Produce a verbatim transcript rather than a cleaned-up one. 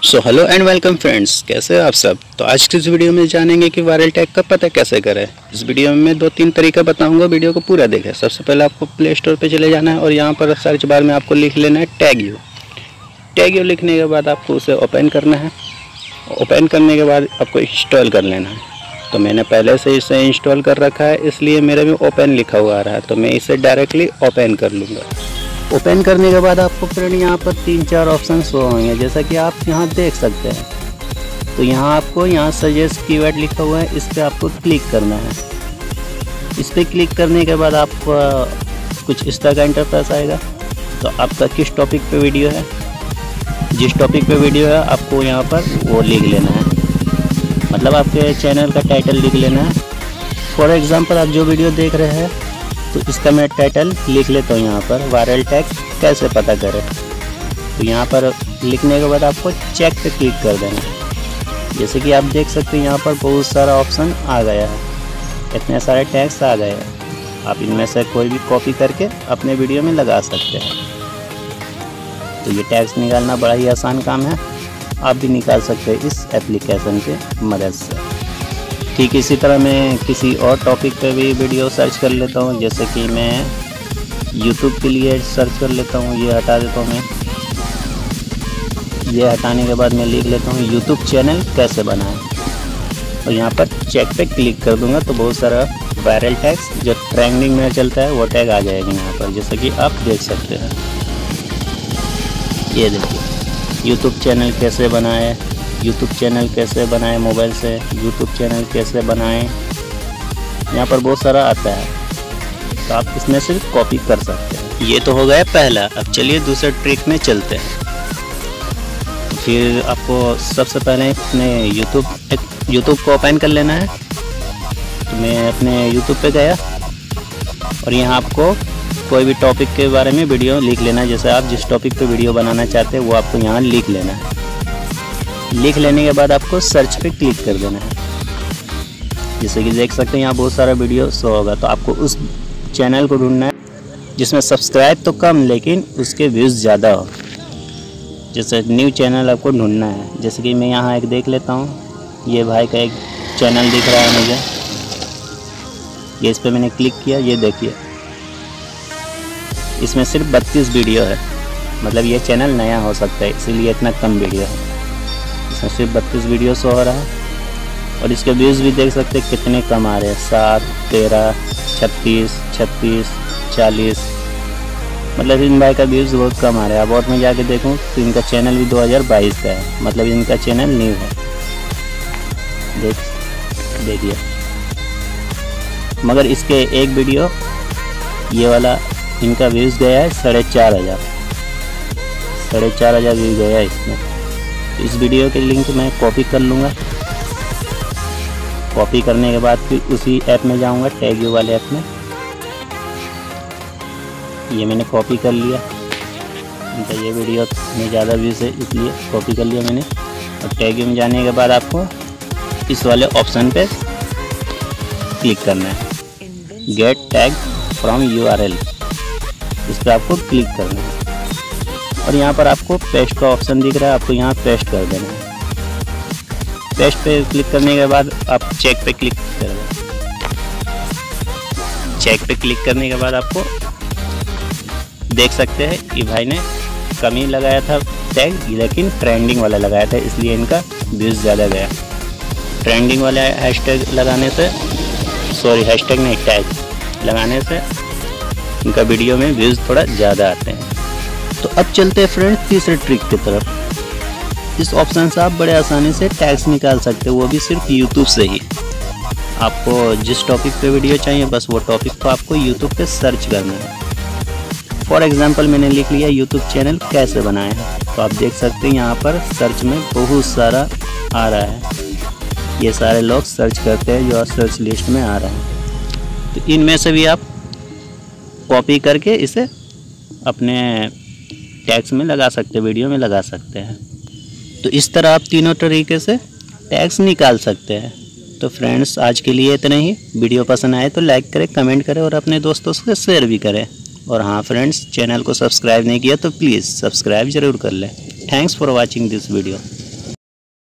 So hello and welcome friends, कैसे हो आप सब। तो आज की इस वीडियो में जानेंगे कि वायरल टैग का पता कैसे करें। इस वीडियो में मैं दो तीन तरीका बताऊंगा, वीडियो को पूरा देखें। सबसे पहले आपको प्ले स्टोर पे चले जाना है और यहाँ पर सर्च बार में आपको लिख लेना है टैग यू। टैग यू लिखने के बाद आपको उसे ओपन करना है। ओपन करने के बाद आपको इंस्टॉल कर लेना है। तो मैंने पहले से इसे इंस्टॉल कर रखा है, इसलिए मेरे में ओपन लिखा हुआ आ रहा है, तो मैं इसे डायरेक्टली ओपन कर लूँगा। ओपन करने के बाद आपको फ्रेंड यहाँ पर तीन चार ऑप्शन शो होंगे, जैसा कि आप यहाँ देख सकते हैं। तो यहाँ आपको यहाँ सजेस्ट कीवर्ड लिखा हुआ है, इस पर आपको क्लिक करना है। इस पर क्लिक करने के बाद आपको कुछ इस तरह का इंटरफेस आएगा। तो आपका किस टॉपिक पे वीडियो है, जिस टॉपिक पे वीडियो है आपको यहाँ पर वो लिख लेना है, मतलब आपके चैनल का टाइटल लिख लेना है। फॉर एग्जांपल आप जो वीडियो देख रहे हैं तो इसका मैं टाइटल लिख लेता हूँ यहाँ पर, वायरल टैग कैसे पता करें। तो यहाँ पर लिखने के बाद आपको चेक पे क्लिक कर देना है। जैसे कि आप देख सकते हैं यहाँ पर बहुत सारा ऑप्शन आ गया है, इतने सारे टैग्स आ गए हैं। आप इनमें से कोई भी कॉपी करके अपने वीडियो में लगा सकते हैं। तो ये टैग्स निकालना बड़ा ही आसान काम है, आप भी निकाल सकते हैं इस एप्लीकेशन के मदद से। ठीक इसी तरह मैं किसी और टॉपिक पे भी वीडियो सर्च कर लेता हूँ, जैसे कि मैं यूट्यूब के लिए सर्च कर लेता हूँ। ये हटा देता हूँ मैं। ये हटाने के बाद मैं लिख लेता हूँ यूट्यूब चैनल कैसे बनाएं, और यहाँ पर चेक पे क्लिक कर दूँगा तो बहुत सारा वायरल टैग्स जो ट्रेंडिंग में चलता है वो टैग आ जाएगा यहाँ पर, जैसे कि आप देख सकते हैं। ये देखिए, यूट्यूब चैनल कैसे बनाएं, यूट्यूब चैनल कैसे बनाएं मोबाइल से, यूट्यूब चैनल कैसे बनाएं, यहाँ पर बहुत सारा आता है। तो आप इसमें से कॉपी कर सकते हैं। ये तो हो गया पहला। अब चलिए दूसरे ट्रिक में चलते हैं। फिर आपको सबसे पहले अपने यूट्यूब यूट्यूब को ओपन कर लेना है। तो मैं अपने यूट्यूब पे गया और यहाँ आपको कोई भी टॉपिक के बारे में वीडियो लिख लेना है। जैसे आप जिस टॉपिक पे वीडियो बनाना चाहते हैं वो आपको यहाँ लिख लेना है। लिख लेने के बाद आपको सर्च पे क्लिक कर देना है। जैसे कि देख सकते हैं यहाँ बहुत सारा वीडियो शो होगा। तो आपको उस चैनल को ढूंढना है जिसमें सब्सक्राइब तो कम लेकिन उसके व्यूज़ ज़्यादा हो। जैसे न्यू चैनल आपको ढूंढना है। जैसे कि मैं यहाँ एक देख लेता हूँ, ये भाई का एक चैनल दिख रहा है मुझे। ये इस पर मैंने क्लिक किया, ये देखिए इसमें सिर्फ बत्तीस वीडियो है, मतलब ये चैनल नया हो सकता है इसीलिए इतना कम वीडियो है। इसमें सिर्फ बत्तीस वीडियो शो हो रहा है और इसके व्यूज़ भी देख सकते हैं कितने कम आ रहे हैं, सात, तेरह, छत्तीस, छत्तीस, चालीस, मतलब इन भाई का व्यूज़ बहुत कम आ रहा है। अब और मैं जाके देखूं तो इनका चैनल भी दो हज़ार बाईस का है, मतलब इनका चैनल न्यू है। देख देखिए, मगर इसके एक वीडियो ये वाला इनका व्यूज़ गया है साढ़े चार हज़ार साढ़े चार हज़ार व्यूज़ गया है इसमें। इस वीडियो के लिंक मैं कॉपी कर लूँगा। कॉपी करने के बाद फिर उसी ऐप में जाऊँगा, टैग यू वाले ऐप में। ये मैंने कॉपी कर लिया, इनका ये वीडियो में ज़्यादा व्यूज़ है इसलिए कॉपी कर लिया मैंने। और टैग यू में जाने के बाद आपको इस वाले ऑप्शन पे क्लिक करना है, get tag from U R L. इस पर आपको क्लिक करना है और यहाँ पर आपको पेस्ट का ऑप्शन दिख रहा है, आपको यहाँ पेस्ट कर देना है। पेस्ट पे क्लिक करने के बाद आप चेक पे क्लिक कर दें। चेक पे क्लिक करने के बाद आपको देख सकते हैं कि भाई ने कम ही लगाया था टैग, लेकिन ट्रेंडिंग वाला लगाया था इसलिए इनका व्यूज़ ज़्यादा गया। ट्रेंडिंग वाला हैशटैग लगाने से, सॉरी हैशटैग नहीं टैग लगाने से इनका वीडियो में व्यूज़ थोड़ा ज़्यादा आते हैं। तो अब चलते हैं फ्रेंड तीसरे ट्रिक की तरफ। इस ऑप्शन से आप बड़े आसानी से टैग्स निकाल सकते हो, वो भी सिर्फ यूट्यूब से ही। आपको जिस टॉपिक पे वीडियो चाहिए बस वो टॉपिक को आपको यूट्यूब पे सर्च करना है। फॉर एग्जांपल मैंने लिख लिया यूट्यूब चैनल कैसे बनाएं, तो आप देख सकते हैं यहाँ पर सर्च में बहुत सारा आ रहा है। ये सारे लोग सर्च करते हैं जो सर्च लिस्ट में आ रहा है। तो इनमें से भी आप कॉपी करके इसे अपने टैग्स में लगा सकते हैं, वीडियो में लगा सकते हैं। तो इस तरह आप तीनों तरीके से टैग्स निकाल सकते हैं। तो फ्रेंड्स आज के लिए इतना ही। वीडियो पसंद आए तो लाइक करें, कमेंट करें और अपने दोस्तों से शेयर भी करें। और हाँ फ्रेंड्स, चैनल को सब्सक्राइब नहीं किया तो प्लीज़ सब्सक्राइब ज़रूर कर लें। Thanks for watching this video.